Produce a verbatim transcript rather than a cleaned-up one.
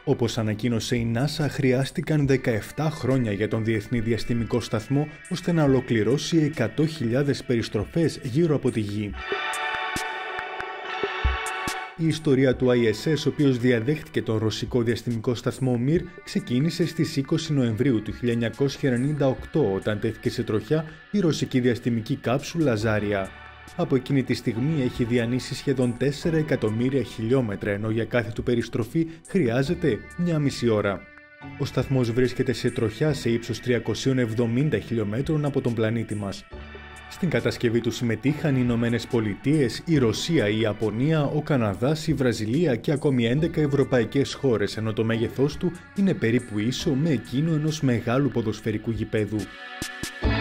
Όπως ανακοίνωσε η NASA, χρειάστηκαν δεκαεπτά χρόνια για τον Διεθνή Διαστημικό Σταθμό ώστε να ολοκληρώσει εκατό χιλιάδες περιστροφές γύρω από τη Γη. Η ιστορία του άι ες ες, ο οποίος διαδέχτηκε τον ρωσικό διαστημικό σταθμό Mir, ξεκίνησε στις είκοσι Νοεμβρίου του χίλια εννιακόσια ενενήντα οκτώ, όταν τέθηκε σε τροχιά η ρωσική διαστημική κάψουλα Ζάρια. Από εκείνη τη στιγμή έχει διανύσει σχεδόν τέσσερα εκατομμύρια χιλιόμετρα, ενώ για κάθε του περιστροφή χρειάζεται μια μισή ώρα. Ο σταθμός βρίσκεται σε τροχιά σε ύψος τριακόσια εβδομήντα χιλιομέτρων από τον πλανήτη μας. Στην κατασκευή του συμμετείχαν οι Ηνωμένες Πολιτείες, η Ρωσία, η Ιαπωνία, ο Καναδάς, η Βραζιλία και ακόμη έντεκα ευρωπαϊκές χώρες, ενώ το μέγεθός του είναι περίπου ίσο με εκείνο ενός μεγάλου ποδοσφαιρικού γηπέδου.